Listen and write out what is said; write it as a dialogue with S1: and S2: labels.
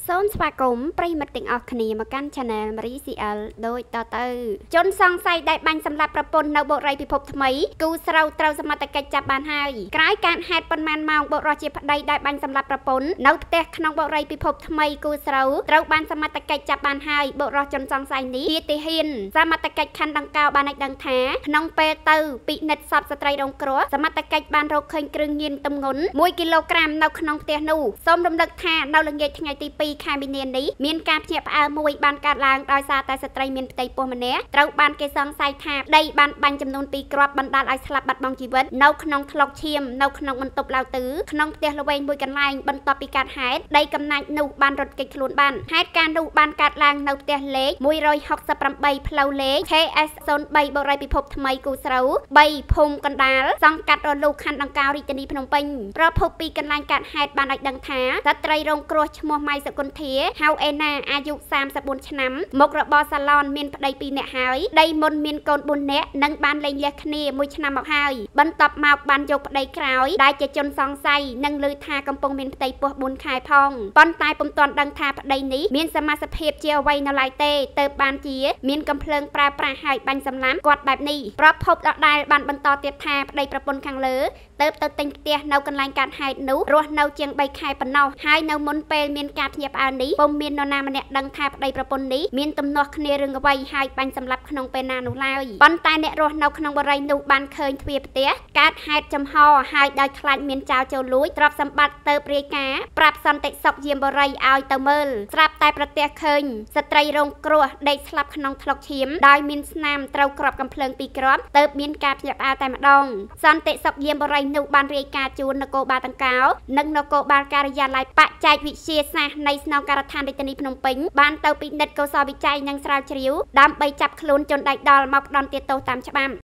S1: សូមស្វាគមន៍ប្រិយមិត្តទាំងអស់គ្នាមកកាន់ Channel Marie CL ដូចតទៅជនសង្ស័យដែលបាញ់សម្លាប់ប្រពន្ធនៅបុរីពិភពថ្មីគូស្រូវត្រូវសមត្ថកិច្ចចាប់បានហើយក្រោយការហេតុប៉ុន្មានម៉ោងបុរសជាប្តីដែលបាញ់សម្លាប់ប្រពន្ធនៅផ្ទះក្នុងបុរីពិភពថ្មីគូស្រូវត្រូវបានសមត្ថកិច្ចចាប់បានហើយបុរសជនសង្ស័យនេះជាទាហានសមត្ថកិច្ចខណ្ឌដង្កោបានដឹងថាក្នុងពេលទៅពិនិត្យសពស្ត្រីរងគ្រោះសមត្ថកិច្ចបានរកឃើញគ្រឿងញៀនទម្ងន់1 គីឡូក្រាមនៅក្នុងផ្ទះនោះសូមរំលឹកថានៅល្ងាចថ្ងៃទី2 ខែមីនានេះមានការភ្ញាក់ផ្អើលមួយបានកើតឡើងដោយសារតែស្ត្រីមានផ្ទៃពោះម្នាក់ត្រូវបានគេសង្ស័យថាដីបានបាញ់ចំនួន2 គ្រាប់បណ្ដាលឲ្យស្លាប់បាត់បង់ជីវិតនៅក្នុងថ្លុកឈាមនៅក្នុងបន្ទប់ឡាវទឺក្នុងផ្ទះល្វែងមួយកន្លែងបន្ទាប់ពីកើតហេតុដីកំណាចនោះបានរត់គេចខ្លួនបានហេតុការណ៍នោះបានកើតឡើងនៅផ្ទះលេខ168ផ្លូវលេខ KS03 បុរីពិភពថ្មីគូស្រូវ3ភូមិកណ្ដាលសង្កាត់រលូខណ្ឌដង្កោរាជធានីភ្នំពេញប្រភពពីកន្លែងកើតហេតុបានឲ្យដឹងថាស្ត្រីរងគ្រោះឈ្មោះម៉ៃសុគន្ធាហៅអេណាអាយុ34ឆ្នាំមុខរបរសាឡនមានប្តី2នាក់ហើយដីមុនមានកូន4នាក់និងបានលែងលះគ្នា1ឆ្នាំមកហើយបន្ទាប់មកបានយកប្តីក្រោយដែលជាជនសង្ស័យនិងឮថាកំពុងមានផ្ទៃពោះ4 ខែផងប៉ុន្តែពុំទាន់ដឹងថាប្តីនេះមានសមាសភាពជាអ្វីនៅឡើយទេទើបបានជាមានកំភ្លើងប្រើប្រាស់ហើយបាញ់សម្លាប់គាត់បែបនេះប្រភពដដែលបានបន្តទៀតថាប្តីប្រពន្ធខាងលើទៅទិញផ្ទះនៅកន្លែងកើតហេតុនោះរស់នៅជាង3 ខែប៉ុណ្ណោះហើយនៅមុនពេលមានការភ្ញាក់ផ្អើលនេះពុំមាននរណាម្នាក់ដឹងថាប្តីប្រពន្ធនេះមានទំនាស់គ្នារឿងអ្វីហើយបាញ់សម្លាប់ក្នុងពេលណានោះឡើយប៉ុន្តែអ្នករស់នៅក្នុងបរិយានោះបានឃើញទ្វារផ្ទះកើតហេតុចំហហើយដោយខ្លាចមានចោរចូលលួចទ្រព្យសម្បត្តិទៅរាយការណ៍ប្រាប់សន្តិសុខយាមបរិយឲ្យទៅមើលស្រាប់តែប្រទះឃើញស្ត្រីរងគ្រោះដេកស្លាប់ក្នុងថ្លុកឈាមដោយមានស្នាមត្រូវគ្រាប់កំភ្លើង2 គ្រាប់ទើបមានការភ្ញាក់ផ្អើលតែម្ដងសន្តិសុខយាមបរិយនោះបានរាយការណ៍ជូននគរបាលដង្កោនិងនគរបាលការិយាល័យបច្ចេកវិទ្យាសាស្ត្រនៃស្នងការដ្ឋានរាជធានីភ្នំពេញបានទៅពិនិត្យកោសល្យវិច័យនិងស្រាវជ្រាវដើម្បីចាប់ខ្លួនជនដៃដល់មកផ្ដន្ទាទោសតាមច្បាប់